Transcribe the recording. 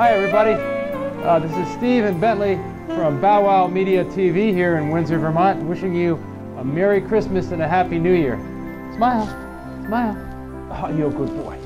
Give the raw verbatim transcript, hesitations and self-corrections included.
Hi everybody, uh, this is Steve and Bentley from Bow Wow Media T V here in Windsor, Vermont, wishing you a Merry Christmas and a Happy New Year. Smile, smile. Oh, you're a good boy.